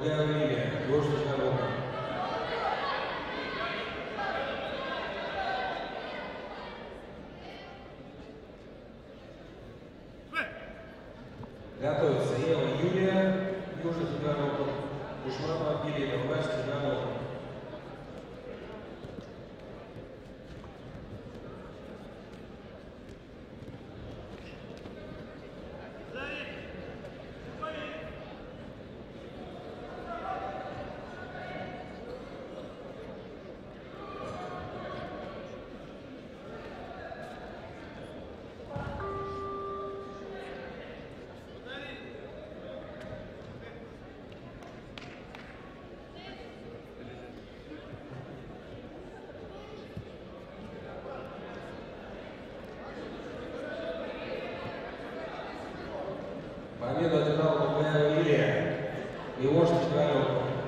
Долгая линия, ложная дорога. Готовится Ева Юлия, южный дорога. Душманова Ангелина, власть дорога. Победу одержала Долгая Лилия и ложный дорога.